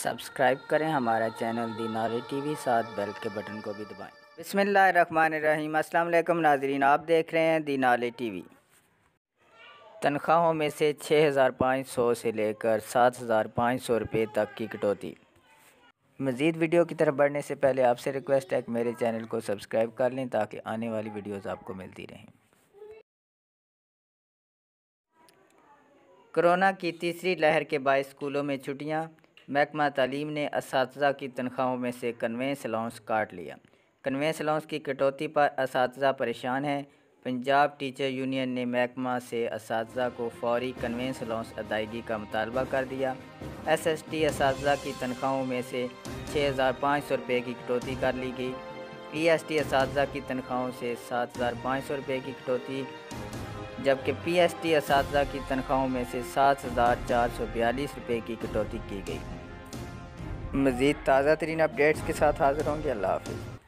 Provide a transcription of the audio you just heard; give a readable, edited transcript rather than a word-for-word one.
Subscribe करें हमारा channel the knowledge TV, साथ बेल के बटन को भी दबाएं। बिस्मिल्लाहिर्रहमानिर्रहीम। अस्सलाम वालेकुम नाज़रीन, आप देख रहे हैं दी नॉलेज टीवी। तनख्वाहों में से 6,500 से लेकर 7,500 रुपये तक की कटौती। मज़ीद वीडियो की तरफ बढ़ने से पहले आपसे रिक्वेस्ट है कि मेरे चैनल को सब्सक्राइब कर लें ताकि आने वाली वीडियोज़ आपको मिलती रहें। कोरोना की तीसरी लहर के बायस स्कूलों में छुट्टियां। महकमा तालीम ने असातिज़ा की तनख्वाहों में से कन्वेंस अलाउंस काट लिया। कन्वेंस अलाउंस की कटौती पर असातिज़ा परेशान हैं। पंजाब टीचर यूनियन ने महकमा से असातिज़ा को फौरी कन्वेंस अलाउंस अदायगी का मुतालबा कर दिया। SST असातिज़ा की तनख्वाहों में से 6,500 रुपये की कटौती कर ली गई। PST असातिज़ा की तनख्वाहों से 7,500 रुपये की कटौती, जबकि PST असातिज़ा की तनख्वाहों में से 7,442 रुपये की कटौती की गई। मज़ीद ताज़ा तरीन अपडेट्स के साथ हाज़िर होंगे। अल्लाह हाफ़िज़।